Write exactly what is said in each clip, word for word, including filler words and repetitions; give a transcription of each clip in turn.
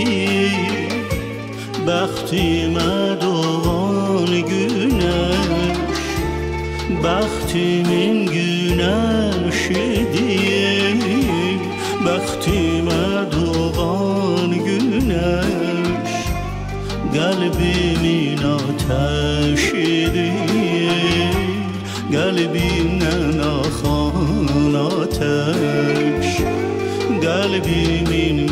Bəxtimə doğan günəş, bəxtimin günəşidir. Bəxtimə doğan günəş, qəlbimin ateşidir. Qəlbimdən axan ateş, qəlbimin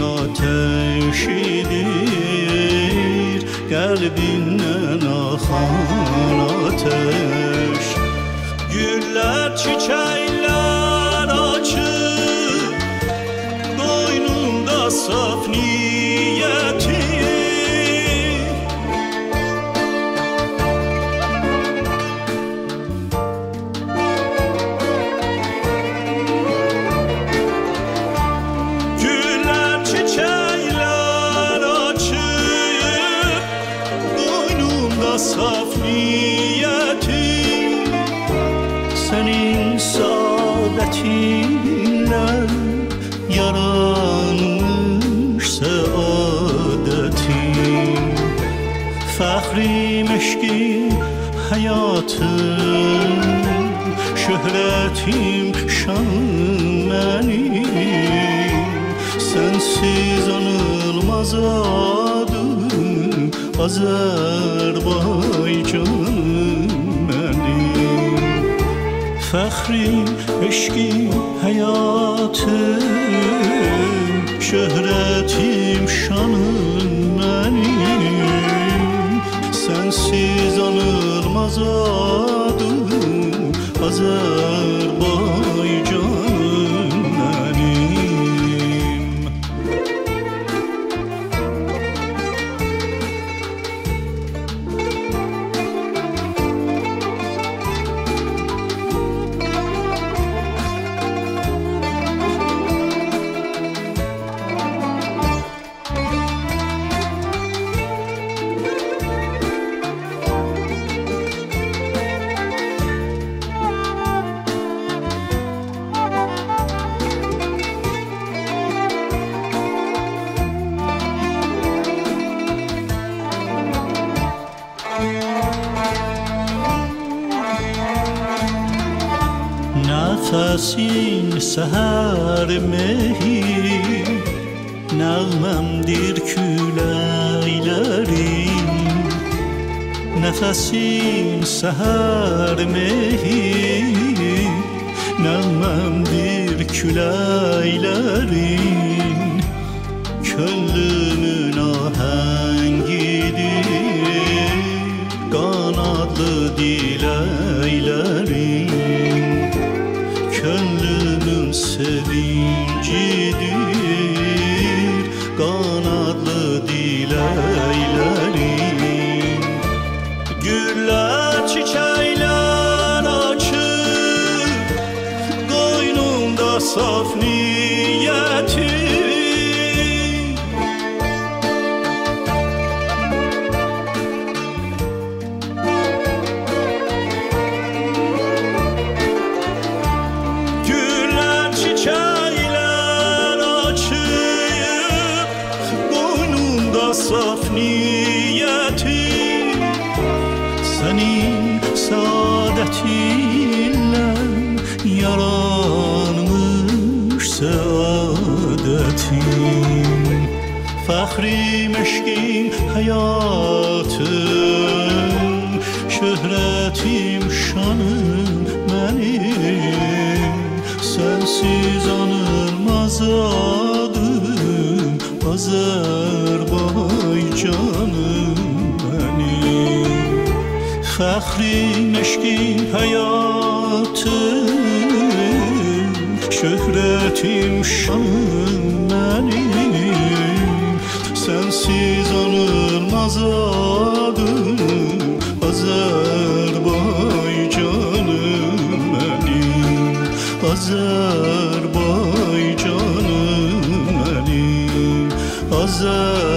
ateşidir. Qəlbindən axan ateş. Güllər, çiçəklər açır, qoynumda saf niyyəti. Güllər, çiçəklər açır, qoynumda saf niyyəti. Sənin saadətinlə yaranmış səadətim. Fəxrim, eşqim, həyatım, şöhrətim, şanım mənim. Sənsiz anılmaz adım, Azərbaycanım mənim. Fəxrim, eşqim, həyatım, şöhrətim, şanım mənim. Sənsiz anılmaz adım, Azərbaycanım mənim. Nəfəsin səhər mehi, nəğməmdir küləklərin. Nəfəsin səhər mehi, nəğməmdir küləklərin. Könlümün ahəngidir, qanadlı diləklərin. Könlümün sevincidir, qanadlı diləklərin. Güllər, çiçəklər açır, qoynumda saf niyyəti. Saf niyyəti. Sənin saadətinlə yaranmış səadətim. Fəxrim, eşqim, həyatım, şöhrətim, şanım mənim. Sənsiz anılmaz adım, Azərbaycanım mənim. Fəxrim, eşqim, həyatım, şöhrətim, şanım mənim. Sənsiz anılmaz adım, Azərbaycanım mənim. Azərbaycanım mənim. Azər